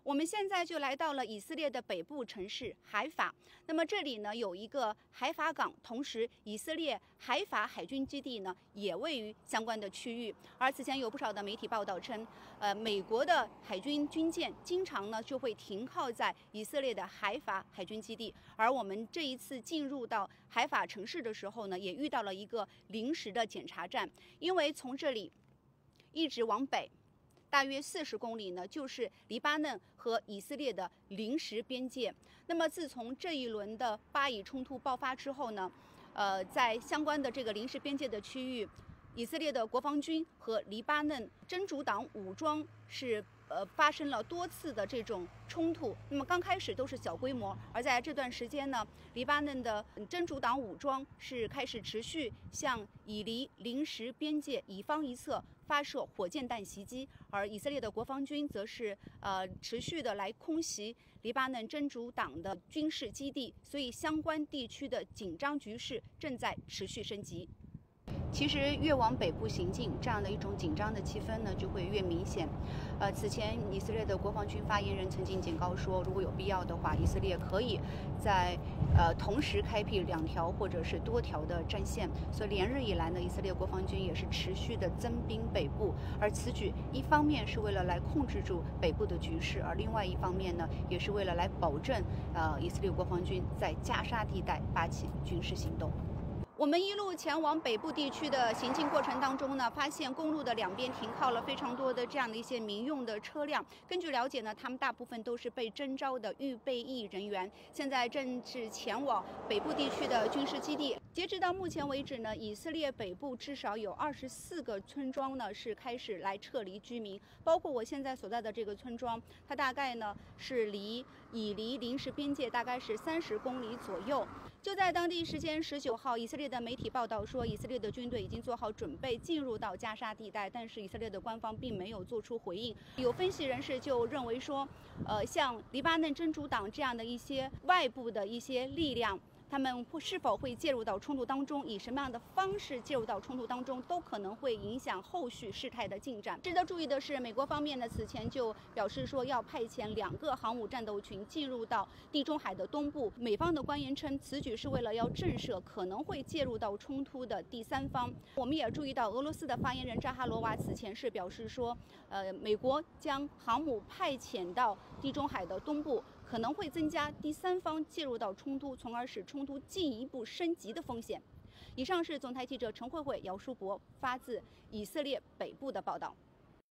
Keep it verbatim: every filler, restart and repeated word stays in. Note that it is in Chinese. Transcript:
我们现在就来到了以色列的北部城市海法。那么这里呢有一个海法港，同时以色列海法海军基地呢也位于相关的区域。而此前有不少的媒体报道称，呃，美国的海军军舰经常呢就会停靠在以色列的海法海军基地。而我们这一次进入到海法城市的时候呢，也遇到了一个临时的检查站，因为从这里一直往北大约四十公里呢，就是黎巴嫩和以色列的临时边界。那么，自从这一轮的巴以冲突爆发之后呢，呃，在相关的这个临时边界的区域，以色列的国防军和黎巴嫩真主党武装是呃发生了多次的这种冲突。那么刚开始都是小规模，而在这段时间呢，黎巴嫩的真主党武装是开始持续向以黎临时边界以方一侧发射火箭弹袭击，而以色列的国防军则是呃持续的来空袭黎巴嫩真主党的军事基地，所以相关地区的紧张局势正在持续升级。其实越往北部行进，这样的一种紧张的气氛呢，就会越明显。呃，此前以色列的国防军发言人曾经警告说，如果有必要的话，以色列可以在呃同时开辟两条或者是多条的战线。所以连日以来呢，以色列国防军也是持续的增兵北部，而此举一方面是为了来控制住北部的局势，而另外一方面呢，也是为了来保证呃以色列国防军在加沙地带发起军事行动。我们一路前往北部地区的行进过程当中呢，发现公路的两边停靠了非常多的这样的一些民用的车辆。根据了解呢，他们大部分都是被征召的预备役人员，现在正是前往北部地区的军事基地。截止到目前为止呢，以色列北部至少有二十四个村庄呢是开始来撤离居民，包括我现在所在的这个村庄，它大概呢是离以黎临时边界大概是三十公里左右。就在当地时间十九号，以色列的媒体报道说，以色列的军队已经做好准备进入到加沙地带，但是以色列的官方并没有做出回应。有分析人士就认为说，呃，像黎巴嫩真主党这样的一些外部的一些力量，他们会是否会介入到冲突当中，以什么样的方式介入到冲突当中，都可能会影响后续事态的进展。值得注意的是，美国方面呢此前就表示说要派遣两个航母战斗群进入到地中海的东部。美方的官员称，此举是为了要震慑可能会介入到冲突的第三方。我们也注意到，俄罗斯的发言人扎哈罗娃此前是表示说，呃，美国将航母派遣到地中海的东部，可能会增加第三方介入到冲突，从而使冲突进一步升级的风险。以上是总台记者陈慧慧、姚书博发自以色列北部的报道。